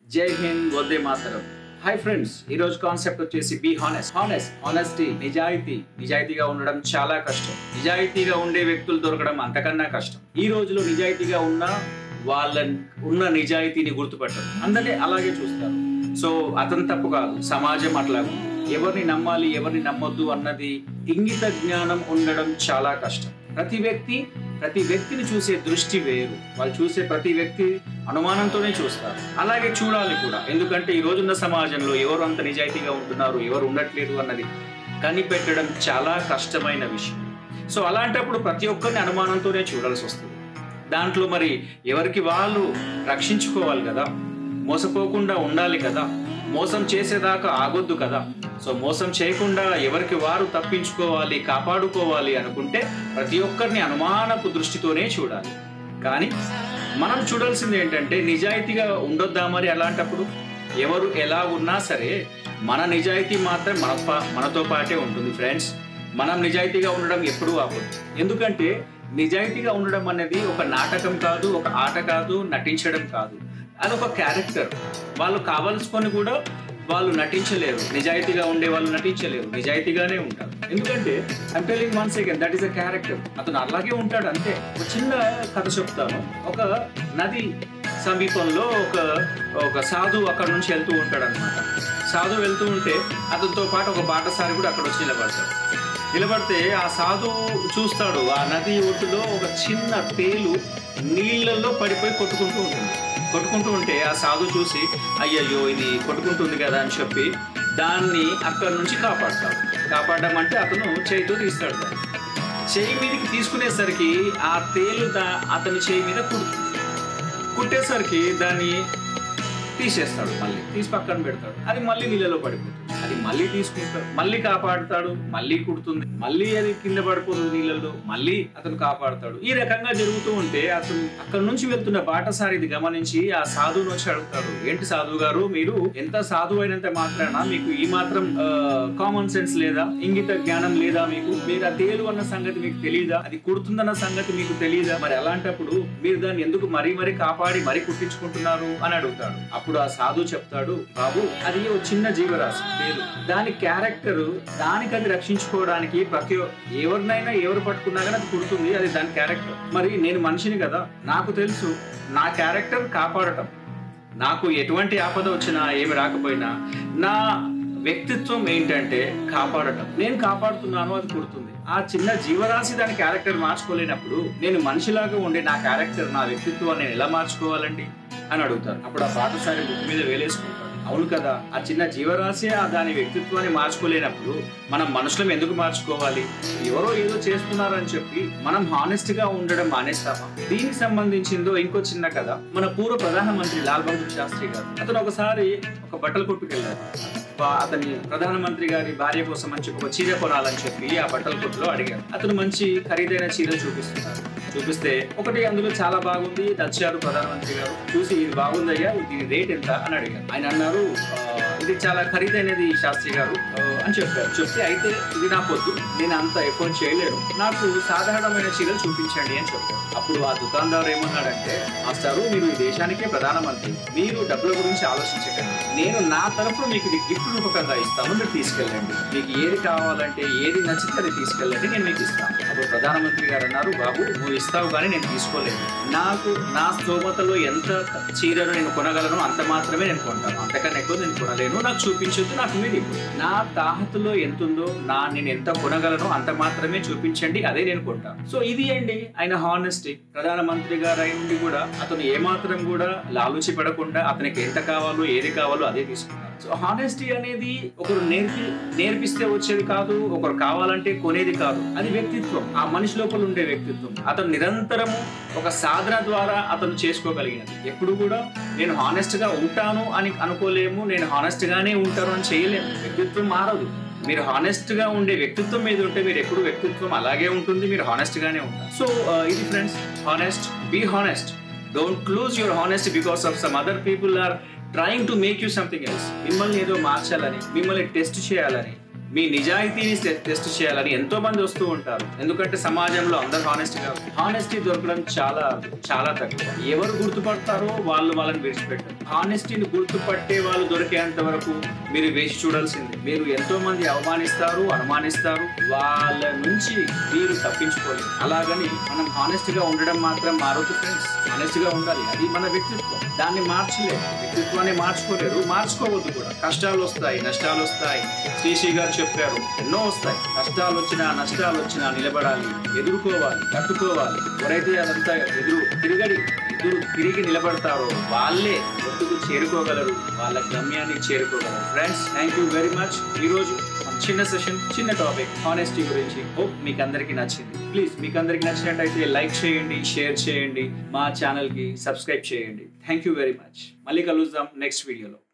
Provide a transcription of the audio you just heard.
జై హింద్, వందే మాతరం. హాయ్ ఫ్రెండ్స్, ఈ రోజు కాన్సెప్ట్ వచ్చేసి బీ హానెస్ట్. హానెస్టీ, నిజాయితీగా ఉండడం చాలా కష్టం. నిజాయితీగా ఉండే వ్యక్తులు దొరకడం అంతకన్నా కష్టం. ఈ రోజులో నిజాయితీగా ఉన్న నిజాయితీని గుర్తుపట్టరు. అందరినీ అలాగే చూస్తారు. సో అతను తప్పు కాదు, సమాజం అట్లా ఎవరిని నమ్మాలి ఎవరిని నమ్మొద్దు అన్నది ఇంగిత జ్ఞానం ఉండడం చాలా కష్టం. ప్రతి వ్యక్తిని చూసే దృష్టి వేరు. వాళ్ళు చూసే ప్రతి వ్యక్తి అనుమానంతోనే చూస్తారు. అలాగే చూడాలి కూడా. ఎందుకంటే ఈ రోజున్న సమాజంలో ఎవరు అంత నిజాయితీగా ఉంటున్నారు, ఎవరు ఉండట్లేదు అన్నది కనిపెట్టడం చాలా కష్టమైన విషయం. సో అలాంటప్పుడు ప్రతి ఒక్కరిని అనుమానంతోనే చూడాల్సి వస్తుంది. దాంట్లో మరి ఎవరికి వాళ్ళు రక్షించుకోవాలి కదా, మోసపోకుండా ఉండాలి కదా, మోసం చేసేదాకా ఆగొద్దు కదా. సో మోసం చేయకుండా ఎవరికి వారు తప్పించుకోవాలి, కాపాడుకోవాలి అనుకుంటే ప్రతి ఒక్కరిని అనుమానపు దృష్టితోనే చూడాలి. కానీ మనం చూడాల్సింది ఏంటంటే నిజాయితీగా ఉండొద్దా మరి. అలాంటప్పుడు ఎవరు ఎలా ఉన్నా సరే మన నిజాయితీ మాత్రం మనతో పాటే ఉంటుంది ఫ్రెండ్స్. మనం నిజాయితీగా ఉండడం ఎప్పుడూ ఆపదు. ఎందుకంటే నిజాయితీగా ఉండడం అనేది ఒక నాటకం కాదు, ఒక ఆట కాదు, నటించడం కాదు. అదొక క్యారెక్టర్. వాళ్ళు కావాల్సుకొని కూడా వాళ్ళు నటించలేరు. నిజాయితీగా ఉండే వాళ్ళు నటించలేరు, నిజాయితీగానే ఉంటారు. ఎందుకంటే I'm telling once again, that is a character. అతను అలాగే ఉంటాడు అంతే. ఒక చిన్న కథ చెప్తాను. ఒక నది సమీపంలో ఒక సాధువు అక్కడ నుంచి వెళ్తూ ఉంటాడు అనమాట. సాధువు వెళ్తూ ఉంటే అతనితో పాటు ఒక బాటసారి కూడా అక్కడ వచ్చి నిలబడితే ఆ సాధువు చూస్తాడు, ఆ నది ఒడ్డులో ఒక చిన్న తేలు నీళ్ళల్లో పడిపోయి కొట్టుకుంటూ ఉంటే ఆ సాధువు చూసి అయ్యయ్యో ఇది కొట్టుకుంటుంది కదా అని చెప్పి దాన్ని అక్కడి నుంచి కాపాడడం అంటే అతను చేయితో తీస్తాడు. దాన్ని చేయి మీదకి తీసుకునేసరికి ఆ తేలు అతని చేయి మీద కుట్టేసరికి దాన్ని తీసేస్తాడు, మళ్ళీ తీసి పక్కన పెడతాడు. అది మళ్ళీ నీళ్ళలో పడిపోతుంది. అది మళ్ళీ తీసుకుంటాడు, మళ్ళీ కాపాడుతాడు, మళ్ళీ కుడుతుంది, మళ్ళీ అది కింద పడిపోతుంది నీళ్ళలో, మళ్ళీ అతను కాపాడుతాడు. ఈ రకంగా జరుగుతూ ఉంటే అతను అక్కడ నుంచి వెళ్తున్న బాటసారి ఇది గమనించి ఆ సాధువుని వచ్చి అడుగుతాడు, ఏంటి సాధువు గారు, మీరు ఎంత సాధువు అయినంత మాత్రాన మీకు ఈ మాత్రం కామన్ సెన్స్ లేదా, ఇంగిత జ్ఞానం లేదా మీకు? మీరు ఆ తేలు అన్న సంగతి మీకు తెలియదా? అది కుడుతుందన్న సంగతి మీకు తెలియదా? మరి అలాంటప్పుడు మీరు దాన్ని ఎందుకు మరీ కాపాడి మరీ కుట్టించుకుంటున్నారు అని అడుగుతాడు. అప్పుడు ఆ సాధువు చెప్తాడు, బాబు అది ఒక చిన్న జీవరాశి తేలు. దాని క్యారెక్టర్, దానికి అది రక్షించుకోవడానికి ఎవరినైనా ఎవరు పట్టుకున్నా కానీ అది కుడుతుంది. అది దాని క్యారెక్టర్. మరి నేను మనిషిని కదా, నాకు తెలుసు నా క్యారెక్టర్ కాపాడటం. నాకు ఎటువంటి ఆపద వచ్చినా ఏమి రాకపోయినా నా వ్యక్తిత్వం ఏంటంటే కాపాడటం. నేను కాపాడుతున్నాను, అది కుడుతుంది. ఆ చిన్న జీవరాశి దాని క్యారెక్టర్ మార్చుకోలేనప్పుడు నేను మనిషిలాగా ఉండే నా క్యారెక్టర్, నా వ్యక్తిత్వాన్ని నేను ఎలా మార్చుకోవాలండి అని అడుగుతారు. అప్పుడు ఆ బాటసారి బుక్ మీద వేలేసుకుంటాడు. అవును కదా, ఆ చిన్న జీవరాశి దాని వ్యక్తిత్వాన్ని మార్చుకోలేనప్పుడు మనం మనుషులం ఎందుకు మార్చుకోవాలి? ఎవరో ఏదో చేస్తున్నారని చెప్పి మనం హానెస్ట్ గా ఉండడం మానేస్తామా? దీనికి సంబంధించిందో ఇంకో చిన్న కథ. మన పూర్వ ప్రధానమంత్రి లాల్ బహదూర్ శాస్త్రి గారు, అతను ఒకసారి ఒక బట్టల కొట్టుకు వెళ్ళారు. అతని ప్రధానమంత్రి గారి భార్య కోసం అని చెప్పి ఒక చీర కొనాలని చెప్పి ఆ బట్టల కొట్టులో అడిగారు. అతను మంచి ఖరీదైన చీర చూపిస్తే ఒకటి అందులో చాలా బాగుంది. తెచ్చారు ప్రధానమంత్రి గారు. చూసి ఇది బాగుందయ్యా, దీని రేట్ ఎంత అని అడిగారు. ఆయన అన్నారు, ఇది చాలా ఖరీదైనది శాస్త్రి గారు అని చెప్పారు. చెప్తే అయితే ఇది నాకొద్దు, నేను అంత ఎఫోర్డ్ చేయలేను, నాకు సాధారణమైన చీరలు చూపించండి అని చెప్పారు. అప్పుడు ఆ దుకాణదారు ఏమన్నాడంటే, మాస్టారు మీరు ఈ దేశానికే ప్రధానమంత్రి, మీరు డబ్బుల గురించి ఆలోచించకండి, నేను నా తరఫున మీకు ఇది గిఫ్ట్ రూపకంగా ఇస్తాను, మీరు తీసుకెళ్ళండి, మీకు ఏది కావాలంటే ఏది నచ్చితే అది తీసుకెళ్ళండి, నేను మీకు ఇస్తాను. అప్పుడు ప్రధానమంత్రి గారు అన్నారు, బాబు నువ్వు ఇస్తావు కానీ నేను తీసుకోలేను, నాకు నా స్తోమతలో ఎంత చీరను నేను కొనగలను అంత మాత్రమే నేను కొంటాను, అంతకన్నా ఎక్కువ నేను కొనలేను, నాకు చూపించొద్దు, నాకు మీరు నా తాహతులో ఎంత ఉందో నేను ఎంత కొనగలను అంత మాత్రమే చూపించండి, అదే నేను కొంటాను. సో ఇది అండి ఆయన హానెస్టీ. ప్రధానమంత్రి గారు అయి ఉండి కూడా అతను ఏమాత్రం కూడా లాలూచి పడకుండా అతనికి ఎంత కావాలో ఏది కావాలో అదే తీసుకున్నారు. సో హానెస్టీ అనేది ఒకరు నేర్పిస్తే వచ్చేది కాదు, ఒకరు కావాలంటే కొనేది కాదు. అది వ్యక్తిత్వం, ఆ మనిషి లోపల ఉండే వ్యక్తిత్వం. అతను నిరంతరము ఒక సాధన ద్వారా అతను చేసుకోగలిగినది. ఎప్పుడు కూడా నేను హానెస్ట్ గా ఉంటాను అని అనుకోలేము, నేను హానెస్ట్ గానే ఉంటాను అని చేయలేము. వ్యక్తిత్వం మారదు. మీరు హానెస్ట్ గా ఉండే వ్యక్తిత్వం మీద ఉంటే మీరు ఎప్పుడు వ్యక్తిత్వం అలాగే ఉంటుంది, మీరు హానెస్ట్ గానే ఉంటారు. సో ఇది friends, honest, be honest. Don't lose your honesty because of some other people are trying to make you something else. మిమ్మల్ని ఏదో మార్చాలని, మిమ్మల్ని టెస్ట్ చేయాలని, మీ నిజాయితీని టెస్ట్ చేయాలని ఎంతో మంది వస్తూ ఉంటారు. ఎందుకంటే సమాజంలో అందరూ హానెస్టీ దొరకడం చాలా చాలా తక్కువ. ఎవరు గుర్తుపడతారో వాళ్ళని విడిచిపెట్టారు. హానెస్టీని గుర్తుపట్టే వాళ్ళు దొరికేంత వరకు మీరు వేచి చూడాల్సింది. మీరు ఎంతో మంది అవమానిస్తారు, అనుమానిస్తారు, వాళ్ళ నుంచి మీరు తప్పించుకోలేదు. అలాగని మనం హానెస్ట్ గా ఉండడం మాత్రం మారొద్దు ఫ్రెండ్స్. హానెస్ట్ గా ఉండాలి, అది మన వ్యక్తిత్వం. దాన్ని మార్చలేదు, వ్యక్తిత్వాన్ని మార్చుకోలేరు, మార్చుకోవద్దు కూడా. కష్టాలు వస్తాయి, నష్టాలు వస్తాయి. శ్రీశ్రీ గారు చెప్పారు, ఎన్నో వస్తాయి. కష్టాలు వచ్చినా నష్టాలు వచ్చినా నిలబడాలి, ఎదుర్కోవాలి, తట్టుకోవాలి. ఎవరైతే అదంతా తిరిగి నిలబడతారో వాళ్ళే ఒడ్డుకు చేరుకోగలరు, వాళ్ళ గమ్యాన్ని చేరుకోగలరు. Friends, thank you very much. ఈ రోజు చిన్న సెషన్, చిన్న టాపిక్ హానెస్టీ గురించి. హోప్ మీకు అందరికీ నచ్చింది. ప్లీజ్ మీకు అందరికీ నచ్చినట్టయితే లైక్ చేయండి, షేర్ చేయండి, మా ఛానల్ కి సబ్స్క్రైబ్ చేయండి. Thank you very much. మళ్ళీ కలుద్దాం నెక్స్ట్ వీడియోలో.